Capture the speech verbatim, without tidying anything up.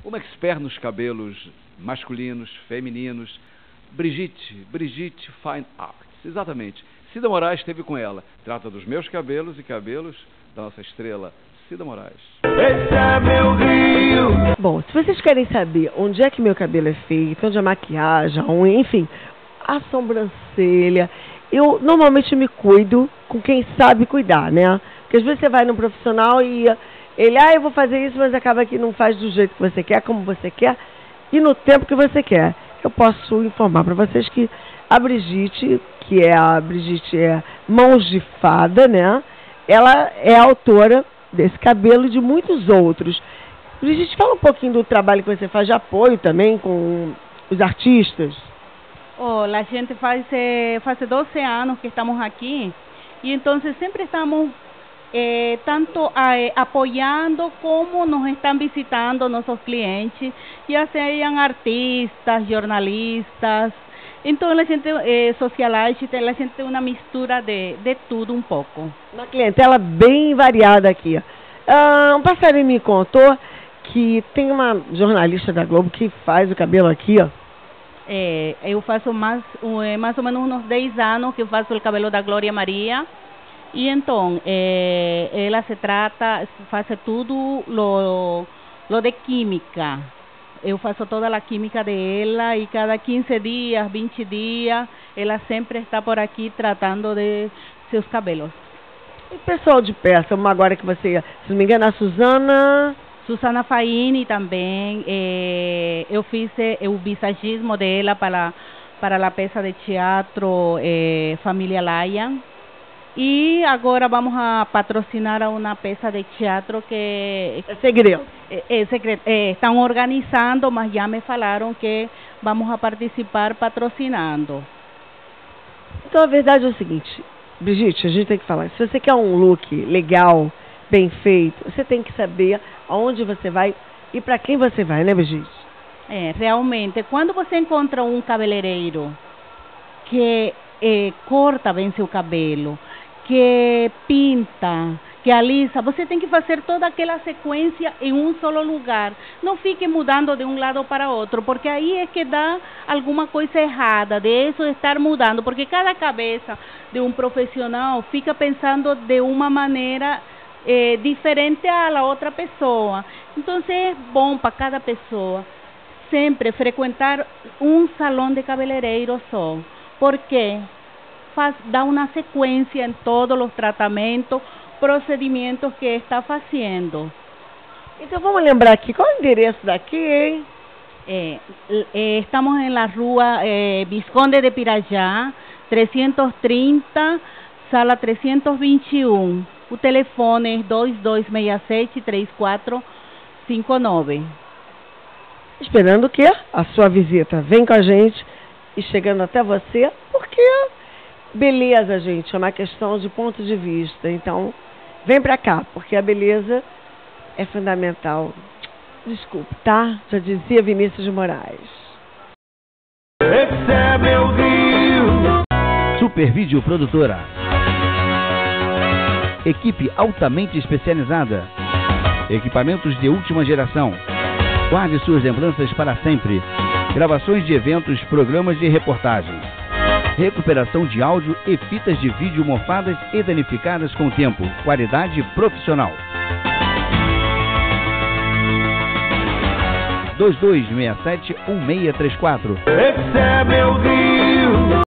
como expert nos cabelos masculinos, femininos, Brigitte, Brigitte Fine Arts, exatamente. Cida Moraes esteve com ela, trata dos meus cabelos e cabelos da nossa estrela, Cida Moraes. Esse é meu Rio. Bom, se vocês querem saber onde é que meu cabelo é feito, onde a maquiagem, a unha, enfim, a sobrancelha, eu normalmente me cuido com quem sabe cuidar, né? Porque às vezes você vai num profissional e ele, ah, eu vou fazer isso, mas acaba que não faz do jeito que você quer, como você quer e no tempo que você quer. Eu posso informar para vocês que a Brigitte, que é a Brigitte é Mãos de Fada, né? Ela é autora desse cabelo e de muitos outros. Brigitte, fala um pouquinho do trabalho que você faz de apoio também com os artistas. Oh, a gente faz, eh, faz doze anos que estamos aqui e então sempre estamos eh, tanto eh, apoiando como nos estão visitando nossos clientes, já sejam artistas, jornalistas. Então a gente eh, socialite, a gente tem uma mistura de, de tudo um pouco. Uma clientela bem variada aqui. Ah, um passarinho me contou que tem uma jornalista da Globo que faz o cabelo aqui, ó. É, eu faço mais, mais ou menos uns dez anos que eu faço o cabelo da Glória Maria. E então, é, ela se trata, faz tudo lo, lo de química. Eu faço toda a química dela e cada quinze dias, vinte dias, ela sempre está por aqui tratando de seus cabelos. E pessoal de peça, uma agora que você, se não me engano, a Suzana... Susana Faini também, eh, eu fiz eh, o visagismo dela para, para a peça de teatro eh, Família Laia. E agora vamos a patrocinar a uma peça de teatro que... É segredo. É, é segredo. É, estão organizando, mas já me falaram que vamos a participar patrocinando. Então a verdade é o seguinte, Brigitte, a gente tem que falar, se você quer um look legal, bem feito, você tem que saber aonde você vai e para quem você vai, né, Brigitte? É, realmente, quando você encontra um cabeleireiro que eh, corta bem seu cabelo, que pinta, que alisa, você tem que fazer toda aquela sequência em um solo lugar. Não fique mudando de um lado para outro, porque aí é que dá alguma coisa errada, de isso estar mudando, porque cada cabeça de um profissional fica pensando de uma maneira Eh, diferente a la outra pessoa. Então é bom para cada pessoa sempre frequentar um salão de cabeleireiro só, porque faz, dá uma sequência em todos os tratamentos, procedimentos que está fazendo. Então vamos lembrar aqui, qual é o endereço daqui, hein? Eh, eh, estamos na rua eh, Visconde de Pirajá, trezentos e trinta, sala trezentos e vinte e um. O telefone é dois dois seis sete, três quatro cinco nove. Esperando o quê? A sua visita. Vem com a gente e chegando até você, porque beleza, gente, é uma questão de ponto de vista. Então, vem pra cá, porque a beleza é fundamental. Desculpe, tá? Já dizia Vinícius de Moraes. Esse é meu Rio. Super Vídeo Produtora. Equipe altamente especializada. Equipamentos de última geração. Guarde suas lembranças para sempre. Gravações de eventos, programas de reportagens. Recuperação de áudio e fitas de vídeo mofadas e danificadas com o tempo. Qualidade profissional. dois dois seis sete, um seis três quatro. Esse é meu Rio.